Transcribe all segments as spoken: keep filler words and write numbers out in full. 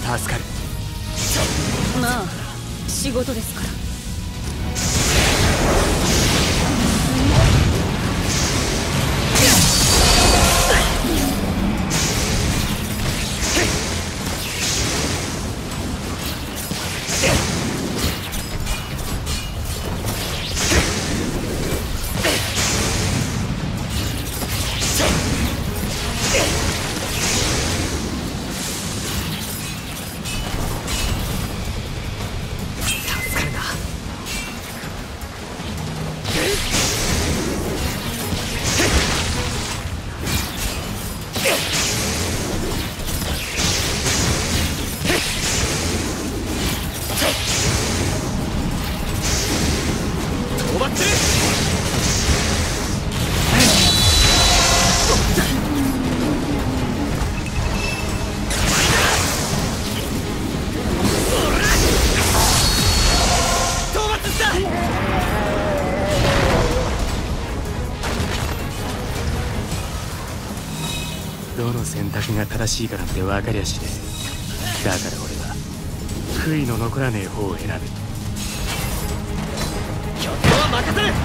助かる。 まあ仕事ですから。 どの選択が正しいかなんて分かりゃしねえ。だから俺は悔いの残らねえ方を選ぶ。 拠点は任せる。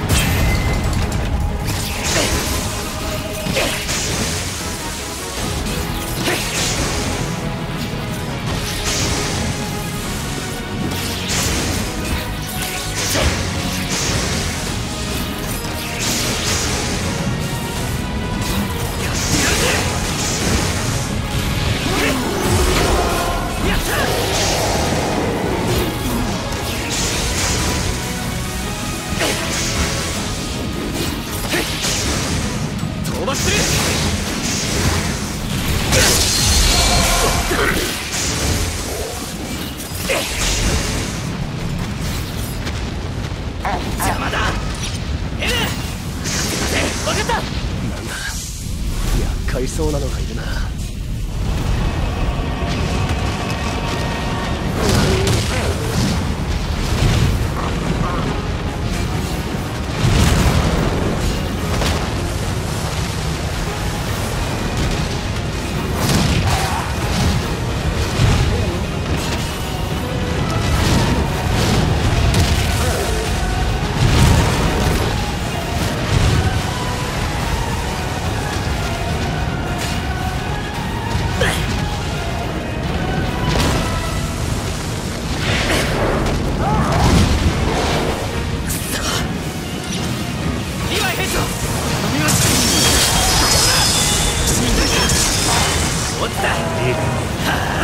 邪魔だ。エレン、分かった。なんだ、厄介そうなのがいるな。落ちた。